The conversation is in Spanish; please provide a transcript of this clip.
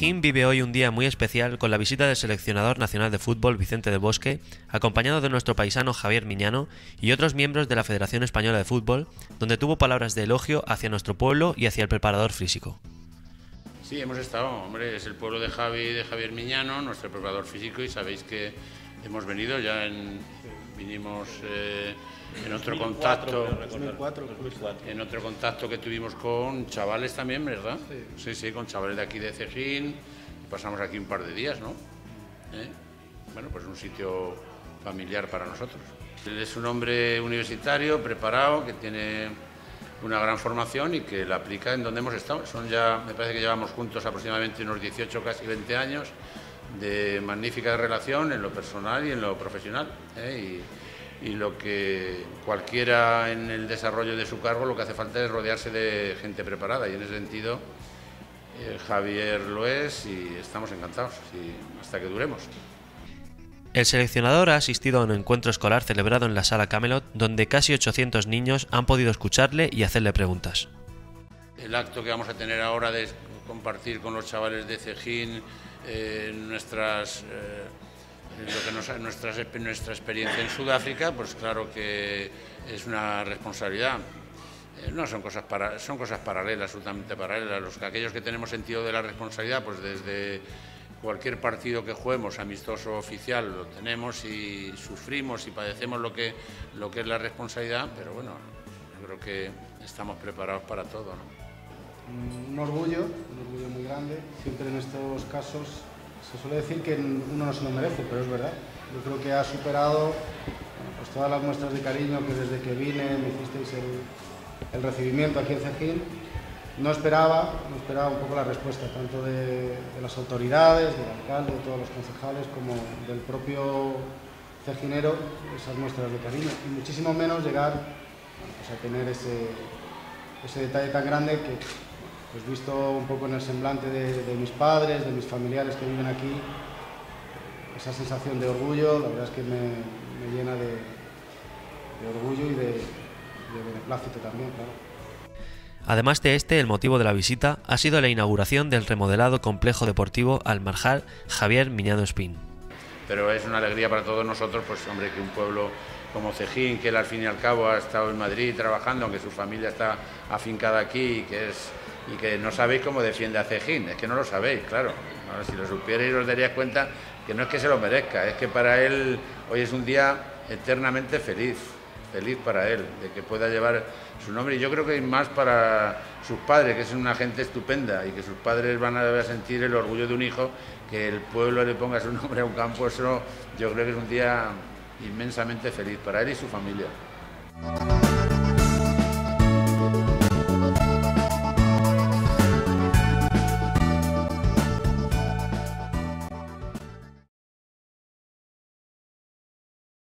Cejín vive hoy un día muy especial con la visita del seleccionador nacional de fútbol Vicente del Bosque, acompañado de nuestro paisano Javier Miñano y otros miembros de la Federación Española de Fútbol, donde tuvo palabras de elogio hacia nuestro pueblo y hacia el preparador físico. Sí, hemos estado, hombre, es el pueblo de Javier Miñano, nuestro preparador físico, y sabéis que hemos venido, vinimos en otro contacto, 2004. en otro contacto que tuvimos con chavales también, ¿verdad? Sí, con chavales de aquí de Cejín, y pasamos aquí un par de días, ¿no? Bueno, pues un sitio familiar para nosotros. Él es un hombre universitario, preparado, que tiene una gran formación y que la aplica en donde hemos estado. Me parece que llevamos juntos aproximadamente unos 18, casi 20 años de magnífica relación en lo personal y en lo profesional. Y lo que cualquiera en el desarrollo de su cargo, lo que hace falta es rodearse de gente preparada, y en ese sentido Javier lo es, y estamos encantados hasta que duremos. El seleccionador ha asistido a un encuentro escolar celebrado en la Sala Camelot, donde casi 800 niños han podido escucharle y hacerle preguntas. El acto que vamos a tener ahora de compartir con los chavales de Cejín nuestra experiencia en Sudáfrica, pues claro que es una responsabilidad. No son cosas paralelas, absolutamente paralelas. Aquellos que tenemos sentido de la responsabilidad, pues desde cualquier partido que juguemos, amistoso, oficial, lo tenemos y sufrimos y padecemos lo que es la responsabilidad, pero bueno, yo creo que estamos preparados para todo, ¿no? Un orgullo muy grande. Siempre en estos casos se suele decir que uno no se lo merece, pero es verdad. Yo creo que ha superado pues todas las muestras de cariño que desde que vine me hicisteis el recibimiento aquí en Cejín. No esperaba un poco la respuesta, tanto de las autoridades, del alcalde, de todos los concejales, como del propio ceginero, esas muestras de cariño. Y muchísimo menos llegar pues a tener ese detalle tan grande que, pues visto un poco en el semblante de mis padres, de mis familiares que viven aquí, esa sensación de orgullo, la verdad es que me llena de orgullo y de beneplácito también, claro. Además de el motivo de la visita ha sido la inauguración del remodelado complejo deportivo Al Marjal Javier Miñano Espín. Pero es una alegría para todos nosotros, pues hombre, que un pueblo como Cejín, que él al fin y al cabo ha estado en Madrid trabajando, aunque su familia está afincada aquí, y que no sabéis cómo defiende a Cejín, es que no lo sabéis, claro. Ahora, si lo supierais os daríais cuenta que no es que se lo merezca, es que para él hoy es un día eternamente feliz para él, de que pueda llevar su nombre, y yo creo que más para sus padres, que es una gente estupenda, y que sus padres van a sentir el orgullo de un hijo, que el pueblo le ponga su nombre a un campo. Eso yo creo que es un día inmensamente feliz para él y su familia.